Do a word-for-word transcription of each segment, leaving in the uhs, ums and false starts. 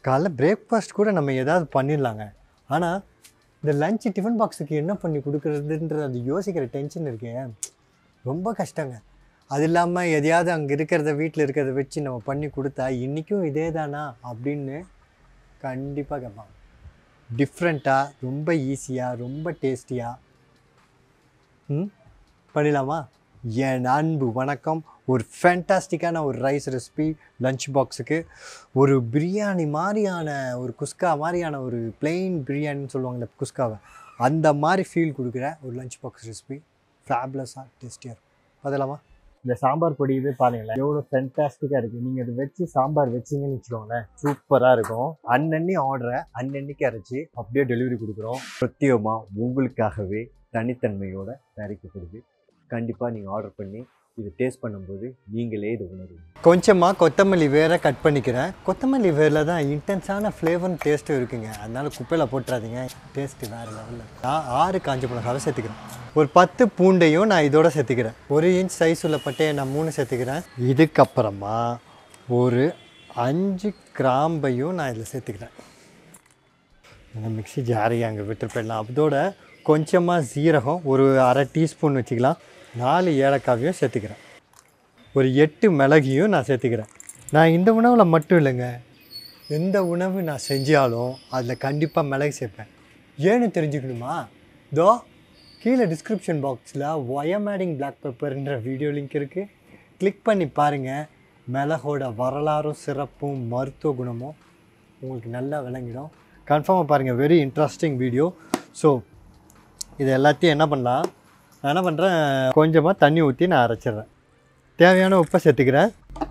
காலைல பிரேக்ஃபாஸ்ட் கூட நம்ம ஏதாவது பண்ணிடலாங்க. ஆனால் இந்த லஞ்ச் டிஃபன் பாக்ஸுக்கு என்ன பண்ணி கொடுக்குறதுன்ற அது யோசிக்கிற டென்ஷன் இருக்கேன், ரொம்ப கஷ்டங்க. அது இல்லாமல் எதையாவது அங்கே இருக்கிறத வீட்டில் இருக்கிறத வச்சு நம்ம பண்ணி கொடுத்தா இன்றைக்கும் இதே தானா அப்படின்னு கண்டிப்பாக கேட்பாங்க. டிஃப்ரெண்ட்டாக, ரொம்ப ஈஸியாக, ரொம்ப டேஸ்டியாக ம் பண்ணிடலாமா? என் அன்பு வணக்கம். ஒரு ஃபேண்டாஸ்டிக்கான ஒரு ரைஸ் ரெசிபி லஞ்ச் பாக்ஸுக்கு, ஒரு பிரியாணி மாதிரியான ஒரு குஸ்கா மாதிரியான ஒரு பிளெயின் பிரியாணின்னு சொல்லுவாங்க இந்த குஸ்காவை, அந்த மாதிரி ஃபீல் கொடுக்குற ஒரு லஞ்ச் பாக்ஸ் ரெசிபி. ஃபேப்லஸாக டேஸ்டியாக இருக்கும். அதெல்லாமா இந்த சாம்பார் பொடி இது பாருங்களேன், எவ்வளோ ஃபேண்டாஸ்டிக்காக இருக்குது. நீங்கள் அதை வச்சு சாம்பார் வச்சிங்கன்னு வச்சுக்கோங்களேன், சூப்பராக இருக்கும். அன்னன்னி ஆர்டரை அன்னன்னைக்கு அரைச்சி அப்படியே டெலிவரி கொடுக்குறோம். பிரத்யேகமாக உங்களுக்காகவே தனித்தன்மையோட தயாரிக்கப்படுது. கண்டிப்பாக நீங்கள் ஆர்டர் பண்ணி இது டேஸ்ட் பண்ணும்போது நீங்களே இது உணருவீங்க. கொஞ்சமாக கொத்தமல்லி வேற கட் பண்ணிக்கிறேன். கொத்தமல்லி வேரில் தான் இன்டென்ஸான ஃப்ளேவரும் டேஸ்ட்டும் இருக்குங்க. அதனால குப்பையில் போட்டுறாதீங்க, டேஸ்ட்டு வேறு லெவலில். நான் ஆறு காஞ்ச மிளகாவை சேர்த்துக்கிறேன். ஒரு பத்து பூண்டையும் நான் இதோட சேர்த்துக்கிறேன். ஒரு இன்ச் சைஸ் உள்ள பட்டையை நான் மூணு சேர்த்துக்கிறேன். இதுக்கப்புறமா ஒரு அஞ்சு கிராம்பையும் நான் இதில் சேர்த்துக்கிறேன். இந்த மிக்ஸி ஜாரியை அங்கே விட்டு போயிடலாம். அதோட கொஞ்சமாக சீரகம் ஒரு அரை டீஸ்பூன் வச்சுக்கலாம். நாலு ஏலக்காவையும் சேர்த்துக்கிறேன். ஒரு எட்டு மிளகையும் நான் சேர்த்துக்கிறேன். நான் இந்த உணவில் மட்டும் இல்லைங்க, எந்த உணவு நான் செஞ்சாலும் அதில் கண்டிப்பாக மிளகு சேர்ப்பேன். ஏன்னு தெரிஞ்சுக்கணுமா? தோ கீழே டிஸ்கிரிப்ஷன் பாக்ஸில் ஒயம் ஆடிங் பிளாக் பெப்பர்ன்ற வீடியோ லிங்க் இருக்குது, கிளிக் பண்ணி பாருங்கள். மிளகோட வரலாறும் சிறப்பும் மருத்துவ குணமும் உங்களுக்கு நல்லா விளங்கிடும். கன்ஃபார்மாக பாருங்கள், வெரி இன்ட்ரெஸ்டிங் வீடியோ. ஸோ இது எல்லாத்தையும் என்ன பண்ணலாம், நான் என்ன பண்ணுறேன், கொஞ்சமாக தண்ணி ஊற்றி நான் அரைச்சிட்றேன். தேவையான உப்பை சேர்த்துக்கிறேன்.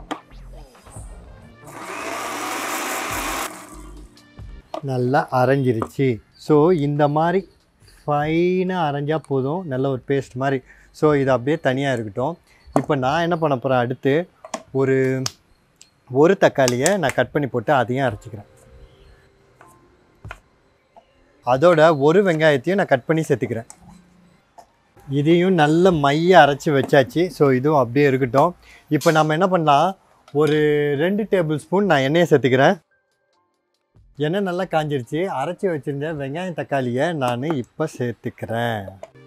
நல்லா அரைஞ்சிருச்சு. ஸோ இந்த மாதிரி ஃபைனாக அரைஞ்சால் போதும், நல்ல ஒரு பேஸ்ட் மாதிரி. ஸோ இது அப்படியே தனியாக இருக்கட்டும். இப்போ நான் என்ன பண்ண போகிறேன், அடுத்து ஒரு ஒரு தக்காளியை நான் கட் பண்ணி போட்டு அதையும் அரைச்சிக்கிறேன். அதோட ஒரு வெங்காயத்தையும் நான் கட் பண்ணி சேர்த்துக்கிறேன். இதையும் நல்ல மைய அரைச்சி வச்சாச்சு. ஸோ இதுவும் அப்படியே இருக்கட்டும். இப்போ நம்ம என்ன பண்ணலாம், ஒரு ரெண்டு டேபிள் ஸ்பூன் நான் எண்ணெயை சேர்த்துக்கிறேன். எண்ணெய் நல்லா காஞ்சிருச்சு. அரைச்சி வச்சுருந்த வெங்காயம் தக்காளியை நான் இப்போ சேர்த்துக்கிறேன்.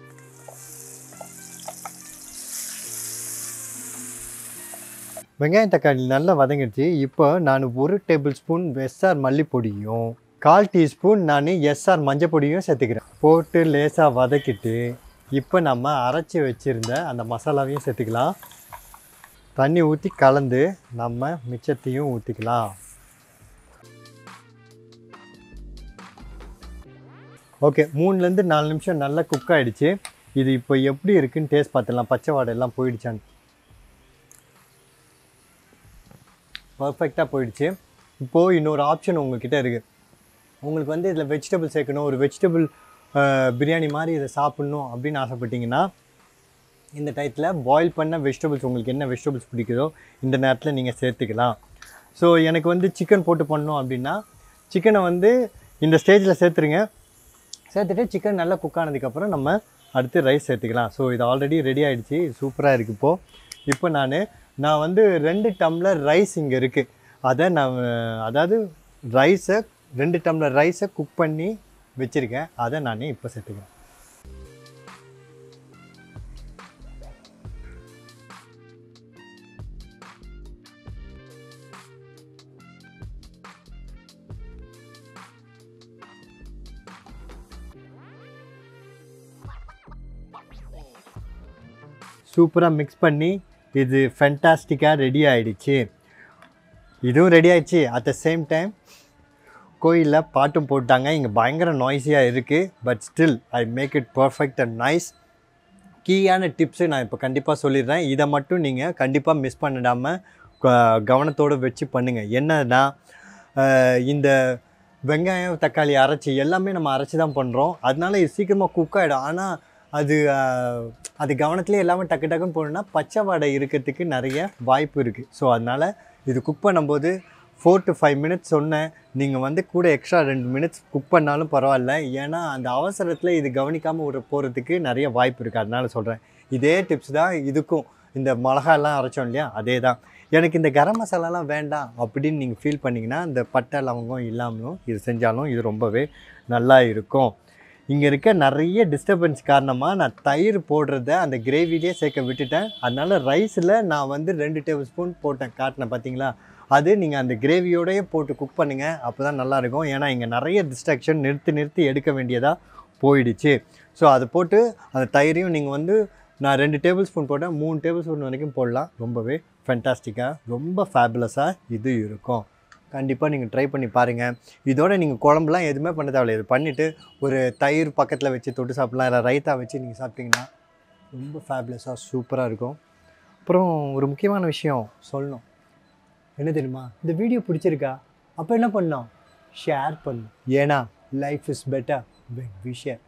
வெங்காயம் தக்காளி நல்லா வதங்கிடுச்சு. இப்போ நான் ஒரு டேபிள் ஸ்பூன் எஸ்ஆர் மல்லிப்பொடியும் கால் டீஸ்பூன் நான் எஸ்ஆர் மஞ்சள் பொடியும் சேர்த்துக்கிறேன். போட்டு லேசாக வதக்கிட்டு இப்போ நம்ம அரைச்சி வச்சுருந்த அந்த மசாலாவையும் சேர்த்துக்கலாம். தண்ணி ஊற்றி கலந்து நம்ம மிச்சத்தையும் ஊற்றிக்கலாம். ஓகே, மூணுலேருந்து நாலு நிமிஷம் நல்லா குக் ஆகிடுச்சு. இது இப்போ எப்படி இருக்குன்னு டேஸ்ட் பார்த்துடலாம். பச்சை வாடை எல்லாம் போயிடுச்சான்னு. பர்ஃபெக்டாக போயிடுச்சு. இப்போது இன்னொரு ஆப்ஷன் உங்கள்கிட்ட இருக்குது. உங்களுக்கு வந்து இதில் வெஜிடபிள் சேர்க்கணும், ஒரு வெஜிடபிள் பிரியாணி மாதிரி இதை சாப்பிட்ணும் அப்படின்னு ஆசைப்பட்டிங்கன்னா இந்த டயத்தில் பாயில் பண்ண வெஜிடபிள்ஸ், உங்களுக்கு என்ன வெஜிடபிள்ஸ் பிடிக்குதோ இந்த நேரத்தில் நீங்கள் சேர்த்துக்கலாம். ஸோ எனக்கு வந்து சிக்கன் போட்டு பண்ணணும் அப்படின்னா சிக்கனை வந்து இந்த ஸ்டேஜில் சேர்த்துருங்க. சேர்த்துட்டு சிக்கன் நல்லா குக் ஆனதுக்கப்புறம் நம்ம அடுத்து ரைஸ் சேர்த்துக்கலாம். ஸோ இது ஆல்ரெடி ரெடி ஆகிடுச்சு, சூப்பராக இருக்குது. இப்போது இப்போ நான் நான் வந்து ரெண்டு டம்ளர் ரைஸ் இங்கே இருக்குது. அதை நான் அதாவது ரைஸை ரெண்டு டம்ளர் ரைஸை குக் பண்ணி வச்சுருக்கேன். அதை நான் இப்போ சேர்த்துக்கிறேன். சூப்பராக மிக்ஸ் பண்ணி இது ஃபேண்டாஸ்டிக்காக ரெடி ஆகிடுச்சு. இதுவும் ரெடி ஆகிடுச்சு. அட் த சேம் டைம் கோயிலில் பாட்டும் போட்டாங்க. இங்கே பயங்கர நாய்ஸியாக இருக்குது. But still I make it perfect and nice. கீயான டிப்ஸு நான் இப்போ கண்டிப்பாக சொல்லிடுறேன். இதை மட்டும் நீங்கள் கண்டிப்பாக மிஸ் பண்ணிடாமல் கவனத்தோடு வச்சு பண்ணுங்கள். என்னன்னா, இந்த வெங்காயம் தக்காளி அரைச்சி எல்லாமே நம்ம அரைச்சி தான் பண்ணுறோம். அதனால இது சீக்கிரமாக குக் ஆகிடும். ஆனால் அது அது கவனத்துலேயே எல்லாமே டக்கு டக்குன்னு போகணுன்னா பச்சை வாடை இருக்கிறதுக்கு நிறைய வாய்ப்பு இருக்குது. ஸோ அதனால் இது குக் பண்ணும்போது ஃபோர் டு ஃபைவ் மினிட்ஸ் சொன்னேன். நீங்கள் வந்து கூட எக்ஸ்ட்ரா ரெண்டு மினிட்ஸ் குக் பண்ணாலும் பரவாயில்ல. ஏன்னா அந்த அவசரத்தில் இது கவனிக்காமல் ஒரு போகிறதுக்கு நிறைய வாய்ப்பு இருக்குது. அதனால சொல்கிறேன். இதே டிப்ஸ் தான் இதுக்கும். இந்த மிளகாலாம் அரைச்சோம் இல்லையா, அதே தான். எனக்கு இந்த கரம் மசாலாலாம் வேண்டாம் அப்படின்னு நீங்கள் ஃபீல் பண்ணிங்கன்னா இந்த பட்டை லவங்கம் இல்லாமலும் இது செஞ்சாலும் இது ரொம்பவே நல்லா இருக்கும். இங்கே இருக்க நிறைய டிஸ்டர்பன்ஸ் காரணமாக நான் தயிர் போடுறத அந்த கிரேவிலே சேர்க்க விட்டுட்டேன். அதனால் ரைஸில் நான் வந்து ரெண்டு டேபிள் ஸ்பூன் போட்டேன், காட்டினேன் பார்த்தீங்களா? அது நீங்கள் அந்த கிரேவியோடையே போட்டு குக் பண்ணுங்கள், அப்போ தான் நல்லாயிருக்கும். ஏன்னா இங்கே நிறைய டிஸ்ட்ராக்ஷன் நிறுத்தி நிறுத்தி எடுக்க வேண்டியதாக போயிடுச்சு. ஸோ அதை போட்டு அந்த தயிரையும் நீங்கள் வந்து நான் ரெண்டு டேபிள் ஸ்பூன் போட்டேன், மூணு டேபிள் ஸ்பூன் வரைக்கும் போடலாம். ரொம்பவே ஃபேண்டாஸ்டிக்காக ரொம்ப ஃபேபுலஸாக இது இருக்கும். கண்டிப்பாக நீங்கள் ட்ரை பண்ணி பாருங்கள். இதோட நீங்கள் குழம்புலாம் எதுவுமே பண்ண தேவையில்லை. இது பண்ணிவிட்டு ஒரு தயிர் பக்கத்தில் வச்சு தொட்டு சாப்பிட்லாம், இல்லை ரைத்தா வச்சு நீங்கள் சாப்பிட்டிங்கன்னா ரொம்ப ஃபேபுலஸாக சூப்பராக இருக்கும். அப்புறம் ஒரு முக்கியமான விஷயம் சொல்லணும், என்ன தெரியுமா? இந்த வீடியோ பிடிச்சிருக்கா? அப்போ என்ன பண்ணோம்? ஷேர் பண்ணணும். ஏன்னா life is better when we share.